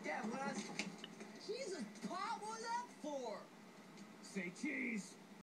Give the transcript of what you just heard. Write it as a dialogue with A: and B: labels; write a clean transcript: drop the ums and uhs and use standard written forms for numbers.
A: Yeah, Jesus, Pop, what was that for?
B: Say cheese.